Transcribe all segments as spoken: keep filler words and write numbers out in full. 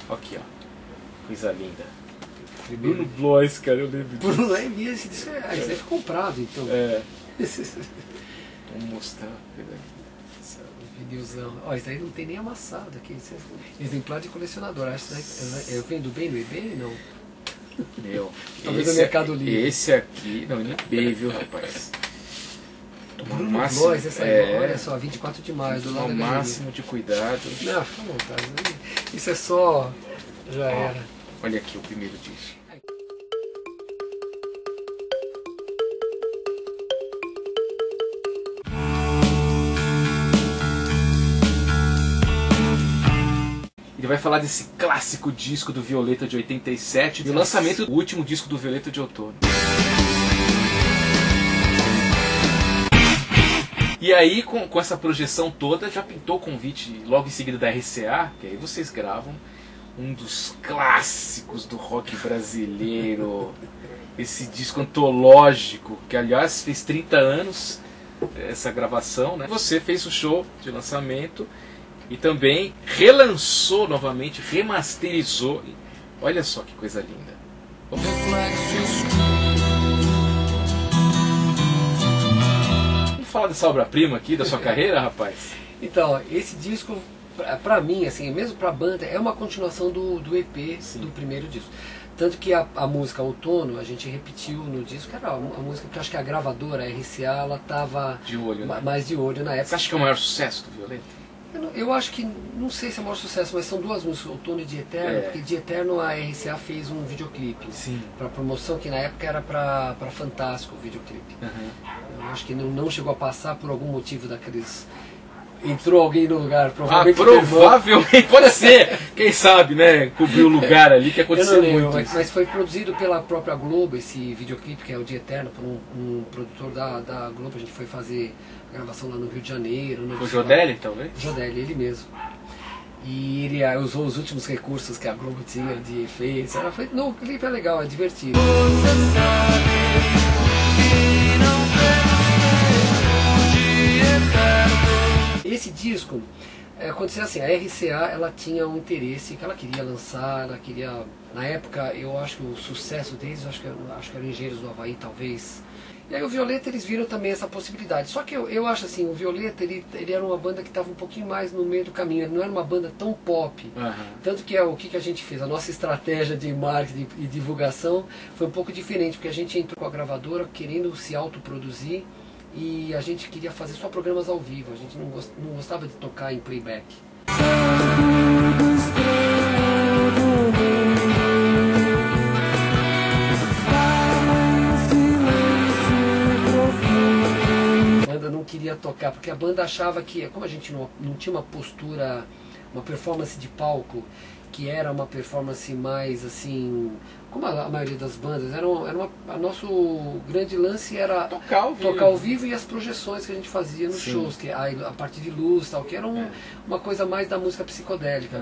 Aqui, ó. Coisa linda. Bruno Blois, cara, eu lembro disso. Bruno é mesmo, esse disco é, esse é comprado, então. É. Vamos mostrar. Vinilzão. Ó, isso aí não tem nem amassado aqui. Isso é exemplar de colecionador. Acho que eu vendo bem no eBay, não? Meu, talvez esse, no Mercado Livre. Esse aqui, não, no eBay, viu, rapaz? Bruno máximo, Blois, essa aí, é, olha só, vinte e quatro de maio, do lado o máximo de cuidado. Não, fica à vontade. Isso é só. Já Ó, era. olha aqui o primeiro disco. Ele vai falar desse clássico disco do Violeta de oitenta e sete e o lançamento do último disco do Violeta de outono. E aí, com, com essa projeção toda, já pintou o convite logo em seguida da R C A, que aí vocês gravam um dos clássicos do rock brasileiro, esse disco antológico, que aliás fez trinta anos, essa gravação, né? Você fez o show de lançamento e também relançou novamente, remasterizou. Olha só que coisa linda. Vamos falar dessa obra-prima aqui, da sua carreira, rapaz? Então, esse disco, pra, pra mim, assim, mesmo pra banda, é uma continuação do, do E P, sim, do primeiro disco. Tanto que a, a música Outono, a gente repetiu no disco, era a, a música que eu acho que a gravadora, a R C A, ela tava de olho, né? mais de olho na época. Você acha que é o maior sucesso do Violeta? Eu, não, eu acho que, não sei se é o maior sucesso, mas são duas músicas, Outono e De Eterno, é. Porque De Eterno a R C A fez um videoclipe para promoção, que na época era para Fantástico o videoclipe. Uhum. Eu acho que não, não chegou a passar por algum motivo daqueles... Entrou alguém no lugar, provavelmente. Ah, provavelmente, pode ser, quem sabe, né? Cobriu o lugar ali, que aconteceu eu não lembro, muito. Mas, mas foi produzido pela própria Globo, esse videoclipe, que é o De Eterno, por um, um produtor da, da Globo. A gente foi fazer a gravação lá no Rio de Janeiro. No o Jodelli, talvez? O Jodelli, ele mesmo. E ele ah, usou os últimos recursos que a Globo tinha de efeitos. Ela foi, não, o clipe é legal, é divertido. Você sabe que não esse disco, é, aconteceu assim, a R C A ela tinha um interesse que ela queria lançar, ela queria, na época, eu acho que o sucesso deles, acho que, acho que era Engenheiros do Havaí, talvez. E aí o Violeta, eles viram também essa possibilidade. Só que eu, eu acho assim, o Violeta, ele, ele era uma banda que estava um pouquinho mais no meio do caminho, ele não era uma banda tão pop. Uhum. Tanto que é o que, que a gente fez, a nossa estratégia de marketing e divulgação foi um pouco diferente, porque a gente entrou com a gravadora querendo se autoproduzir, e a gente queria fazer só programas ao vivo, a gente não gostava de tocar em playback. A banda não queria tocar, porque a banda achava que, como a gente não, não tinha uma postura, uma performance de palco, que era uma performance mais assim, como a, a maioria das bandas, era, um, era uma, a nosso grande lance era tocar ao, tocar ao vivo e as projeções que a gente fazia nos Sim. shows, que a, a parte de luz, tal, que era um, é. uma coisa mais da música psicodélica.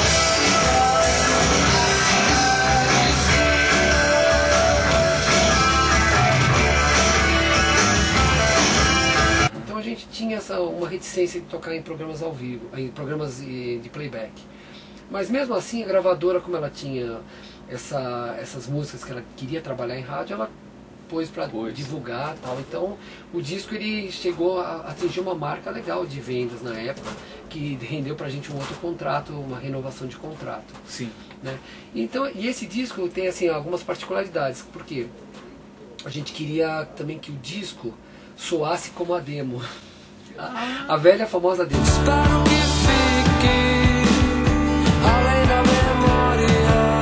Então a gente tinha essa, uma reticência de tocar em programas ao vivo, em programas de, de playback. Mas mesmo assim, a gravadora, como ela tinha essa, essas músicas que ela queria trabalhar em rádio, ela pôs para divulgar e tal. Então, o disco ele chegou a atingir uma marca legal de vendas na época, que rendeu pra gente um outro contrato, uma renovação de contrato. Sim. Né? Então, e esse disco tem assim algumas particularidades, porque a gente queria também que o disco soasse como a demo. A, a velha famosa demo. Espero que fique além da memória.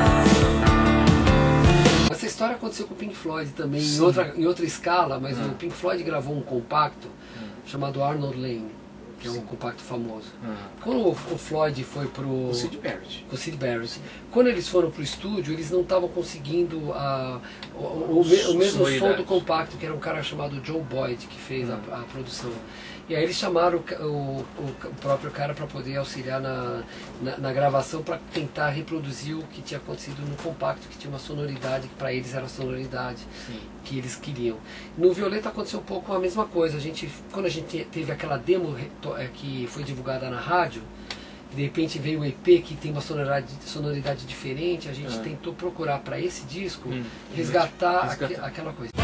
Essa história aconteceu com o Pink Floyd também, em outra, em outra escala, mas hum. o Pink Floyd gravou um compacto hum. chamado Arnold Lane, que é um Sim. compacto famoso. Hum. Quando o, o Floyd foi pro... O Sid Barrett. O Sid Barrett. Quando eles foram pro estúdio, eles não estavam conseguindo a, o, o, o, o mesmo som do compacto, que era um cara chamado Joe Boyd, que fez hum. a, a produção. E aí eles chamaram o, o, o próprio cara para poder auxiliar na, na, na gravação, para tentar reproduzir o que tinha acontecido no compacto, que tinha uma sonoridade que para eles era a sonoridade Sim. que eles queriam. No Violeta aconteceu um pouco a mesma coisa. A gente, quando a gente teve aquela demo que foi divulgada na rádio, de repente veio o E P que tem uma sonoridade, sonoridade diferente, a gente Ah. tentou procurar para esse disco Hum, resgatar, resgatar. aque- aquela coisa.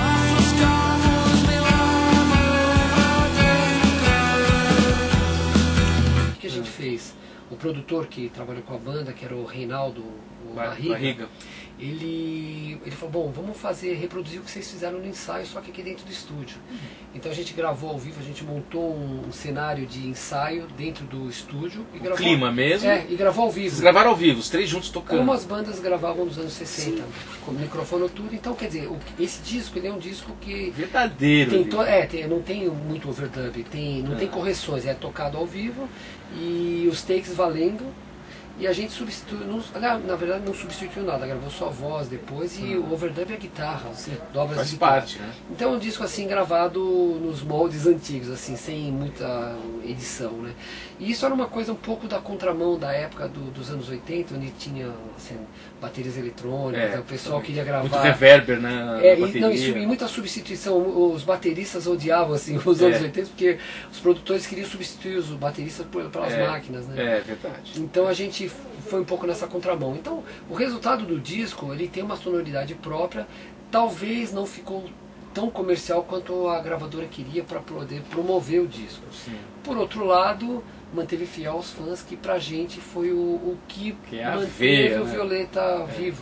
O que a gente fez? O produtor que trabalhou com a banda, que era o Reinaldo o Ba- Barriga, Barriga. Ele, ele falou, bom, vamos fazer, reproduzir o que vocês fizeram no ensaio, só que aqui dentro do estúdio. Então a gente gravou ao vivo, a gente montou um, um cenário de ensaio dentro do estúdio. E gravou, Clima mesmo. É, e gravou ao vivo. Vocês gravaram ao vivo, os três juntos tocando. Como as bandas gravavam nos anos sessenta, com microfone tudo. Então, quer dizer, o- esse disco ele é um disco que Verdadeiro. tem ali. to, é, tem, não tem muito overdub, tem, não Ah. tem correções, é tocado ao vivo e os takes valendo. E a gente substituiu, não, aliás, na verdade não substituiu nada, gravou só a voz depois e o overdub é a guitarra, assim, dobras Faz de guitarra. parte, né? Então é um disco assim gravado nos moldes antigos, assim, sem muita edição, né? E isso era uma coisa um pouco da contramão da época do- dos anos oitenta, onde tinha assim, baterias eletrônicas, É, o pessoal também. queria gravar. Muito reverber, né? na É, e, bateria. não, e, sub- e muita substituição, os bateristas odiavam assim, os É. anos oitenta, porque os produtores queriam substituir os bateristas por- pelas É, máquinas, né? É, verdade. Então a gente foi um pouco nessa contramão. Então o resultado do disco, ele tem uma sonoridade própria, talvez não ficou tão comercial quanto a gravadora queria para poder promover o disco. Sim. Por outro lado, manteve fiel aos fãs, que pra gente foi o, o que, Que é a manteve veia, o né? Violeta vivo.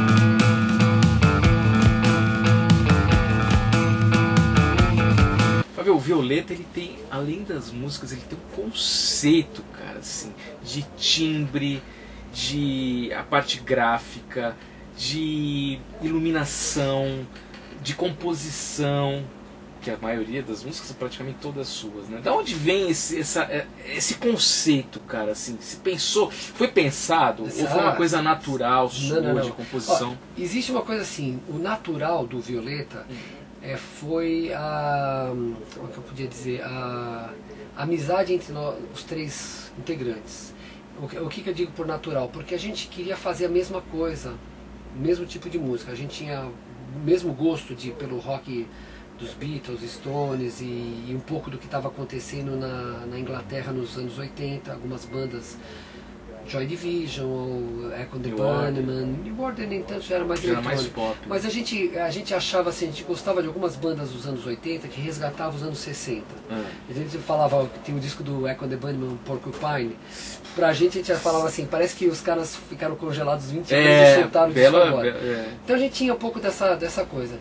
Fábio, o Violeta, ele tem, além das músicas, ele tem um conceito, cara, assim, de timbre, de a parte gráfica, de iluminação, de composição, que a maioria das músicas são praticamente todas suas, né? Da onde vem esse, essa, esse conceito, cara, assim? Se pensou, foi pensado, ou foi uma Ah, coisa natural, sua, não, não, não. de composição? Ó, existe uma coisa assim, o natural do Violeta é, foi a, como é que eu podia dizer, a, a amizade entre nós, os três integrantes. O, que- o que que eu digo por natural? Porque a gente queria fazer a mesma coisa, o mesmo tipo de música. A gente tinha o mesmo gosto de, pelo rock dos Beatles, Stones e, e um pouco do que estava acontecendo na, na Inglaterra nos anos oitenta, algumas bandas, Joy Division, ou Echo and the New Order. Bunnymen, New Order nem tanto, já era mais Já era mais eletrônico. pop. Mas a gente, a gente achava assim, a gente gostava de algumas bandas dos anos oitenta que resgatavam os anos sessenta. Ah. A gente falava, tem o disco do Echo and the Bunnymen, Porcupine. Pra gente, a gente já falava assim, parece que os caras ficaram congelados vinte anos e É, soltaram o bela, disco agora. be- é. Então a gente tinha um pouco dessa, dessa coisa.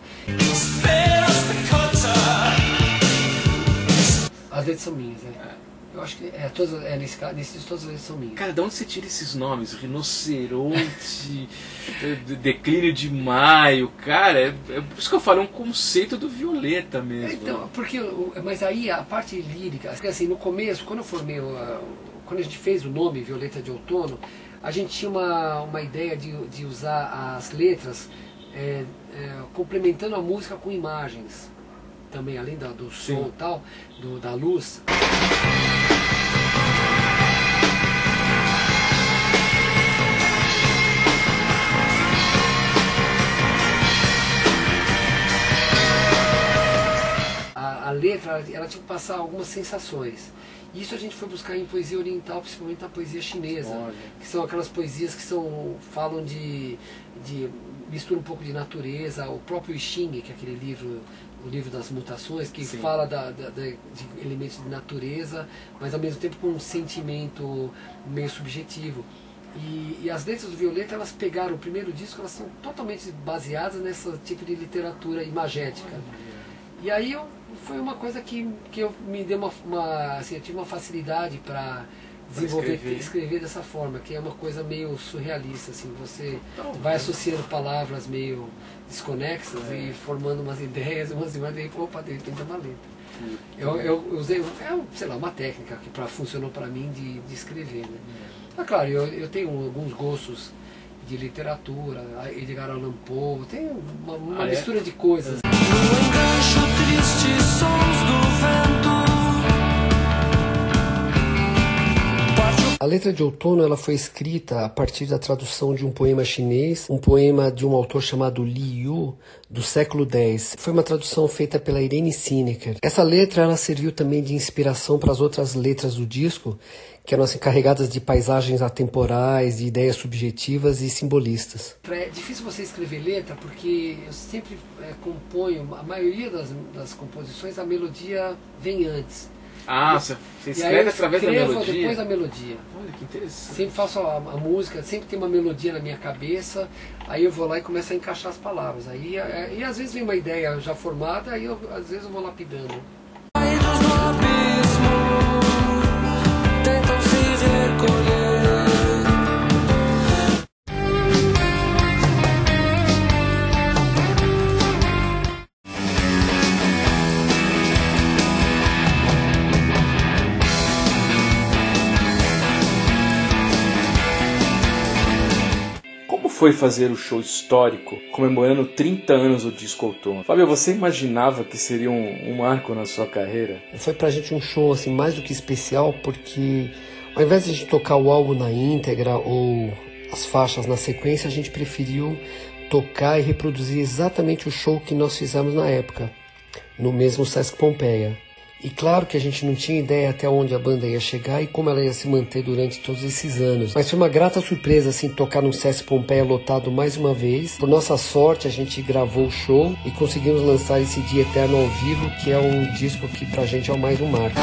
As letras são minhas, né? Eu acho que é, todas, é nesse caso, nesse disco todas as letras são minhas. Cara, de onde você tira esses nomes? Rinoceronte, de- declínio de maio, cara, é, é por isso que eu falo, é um conceito do Violeta mesmo. Então, porque, o- mas aí a parte lírica, porque assim, no começo, quando eu formei, o- a- quando a gente fez o nome Violeta de Outono, a gente tinha uma, uma ideia de, de usar as letras é, é, complementando a música com imagens, também além da, do som Sim. e tal, do, da luz. A, a letra, ela, ela tinha que passar algumas sensações. Isso a gente foi buscar em poesia oriental, principalmente na poesia chinesa, Olha. que são aquelas poesias que são, falam de, de mistura um pouco de natureza, o próprio I Ching, que é aquele livro, o livro das mutações, que Sim. fala da, da- da- de elementos de natureza, mas ao mesmo tempo com um sentimento meio subjetivo. E, e as letras do Violeta, elas pegaram o primeiro disco, elas são totalmente baseadas nesse tipo de literatura imagética. E aí eu, foi uma coisa que, que eu me deu uma, uma assim, eu tive uma facilidade para desenvolver, escrever. escrever. dessa forma, que é uma coisa meio surrealista, assim, você Então, vai associando palavras meio desconexas e formando umas ideias, umas imagens, e opa, de repente é uma letra. Eu, eu usei, é, um, sei lá, uma técnica que pra, funcionou para mim de, de escrever, né? Ah, claro, eu, eu tenho alguns gostos de literatura, Edgar Allan Poe, tem uma, uma Ah, é? mistura de coisas. No engancho, tristes sons do vento. Parte o A letra de Outono ela foi escrita a partir da tradução de um poema chinês, um poema de um autor chamado Li Yu, do século dez. Foi uma tradução feita pela Irene Sineker. Essa letra ela serviu também de inspiração para as outras letras do disco, que eram assim, carregadas de paisagens atemporais, de ideias subjetivas e simbolistas. É difícil você escrever letra porque eu sempre é, componho, a maioria das, das composições, a melodia vem antes. Ah, você escreve através da melodia? Depois da melodia. Olha que interessante. Sempre faço a, a música, sempre tem uma melodia na minha cabeça, aí eu vou lá e começo a encaixar as palavras. Aí, é, e às vezes vem uma ideia já formada, aí eu, às vezes eu vou lapidando. Tentam se recolher. Como foi fazer o show histórico comemorando trinta anos do disco Outono? Fábio, você imaginava que seria um, um marco na sua carreira? Foi pra gente um show assim, mais do que especial, porque ao invés de a gente tocar o álbum na íntegra ou as faixas na sequência, a gente preferiu tocar e reproduzir exatamente o show que nós fizemos na época, no mesmo Sesc Pompeia. E claro que a gente não tinha ideia até onde a banda ia chegar e como ela ia se manter durante todos esses anos. Mas foi uma grata surpresa assim, tocar num Sesc Pompeia lotado mais uma vez. Por nossa sorte, a gente gravou o show e conseguimos lançar esse Dia Eterno ao vivo, que é um disco que pra gente é o mais um marco.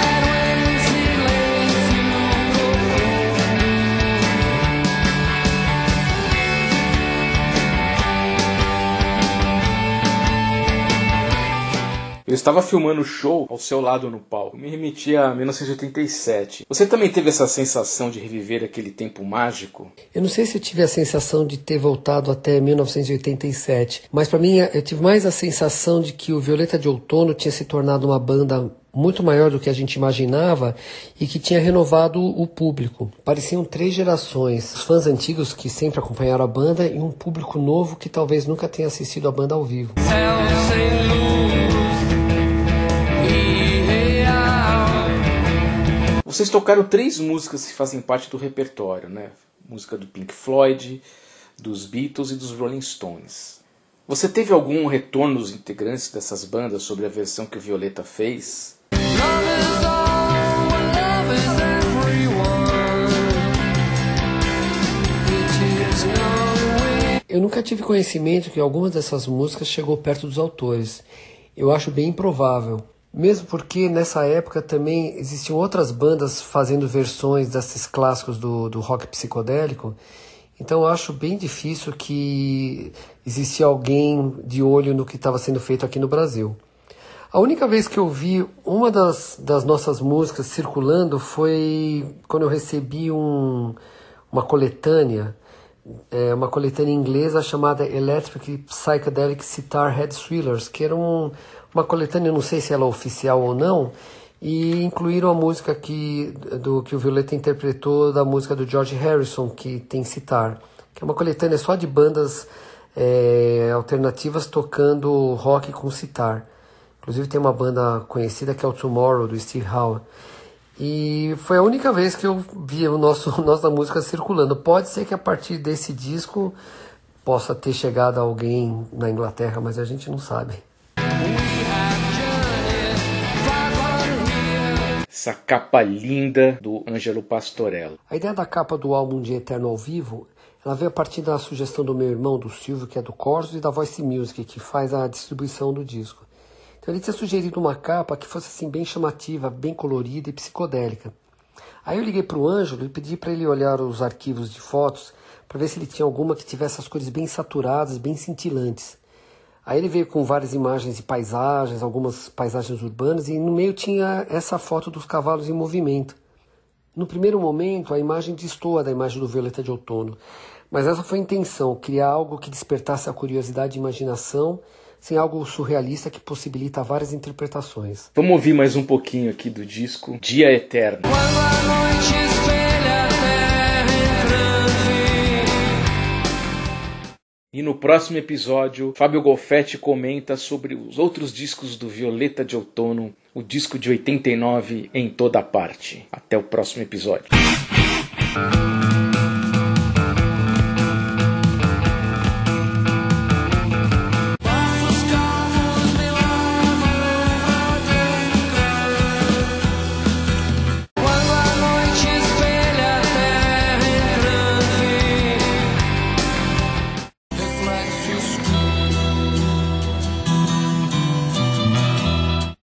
Eu estava filmando o show ao seu lado no palco. Me remetia a mil novecentos e oitenta e sete. Você também teve essa sensação de reviver aquele tempo mágico? Eu não sei se eu tive a sensação de ter voltado até mil novecentos e oitenta e sete, mas para mim eu tive mais a sensação de que o Violeta de Outono tinha se tornado uma banda muito maior do que a gente imaginava e que tinha renovado o público. Pareciam três gerações, os fãs antigos que sempre acompanharam a banda e um público novo que talvez nunca tenha assistido a banda ao vivo. Vocês tocaram três músicas que fazem parte do repertório, né? Música do Pink Floyd, dos Beatles e dos Rolling Stones. Você teve algum retorno dos integrantes dessas bandas sobre a versão que o Violeta fez? Eu nunca tive conhecimento que algumas dessas músicas chegou perto dos autores. Eu acho bem improvável. Mesmo porque nessa época também existiam outras bandas fazendo versões desses clássicos do, do rock psicodélico. Então eu acho bem difícil que existia alguém de olho no que estava sendo feito aqui no Brasil. A única vez que eu vi uma das, das nossas músicas circulando foi quando eu recebi um, uma coletânea, é, uma coletânea inglesa chamada Electric Psychedelic Sitar Head Swillers, que era um, uma coletânea, não sei se ela é oficial ou não, e incluíram a música que, do, que o Violeta interpretou da música do George Harrison, que tem sitar, que é uma coletânea só de bandas é, alternativas tocando rock com sitar. Inclusive tem uma banda conhecida que é o Tomorrow, do Steve Howe. E foi a única vez que eu vi o nosso, nossa música circulando. Pode ser que a partir desse disco possa ter chegado alguém na Inglaterra, mas a gente não sabe. Essa capa linda do Ângelo Pastorello. A ideia da capa do álbum Dia Eterno ao vivo, ela veio a partir da sugestão do meu irmão, do Silvio, que é do Corsos, e da Voice Music, que faz a distribuição do disco. Então ele tinha sugerido uma capa que fosse assim bem chamativa, bem colorida e psicodélica. Aí eu liguei para o Ângelo e pedi para ele olhar os arquivos de fotos para ver se ele tinha alguma que tivesse as cores bem saturadas, bem cintilantes. Aí ele veio com várias imagens de paisagens, algumas paisagens urbanas, e no meio tinha essa foto dos cavalos em movimento. No primeiro momento, a imagem destoa da imagem do Violeta de Outono, mas essa foi a intenção, criar algo que despertasse a curiosidade e imaginação, sem algo surrealista que possibilita várias interpretações. Vamos ouvir mais um pouquinho aqui do disco Dia Eterno. Quando a noite espelha a terra em transe. E no próximo episódio, Fábio Golfetti comenta sobre os outros discos do Violeta de Outono, o disco de oitenta e nove em toda parte. Até o próximo episódio. Thank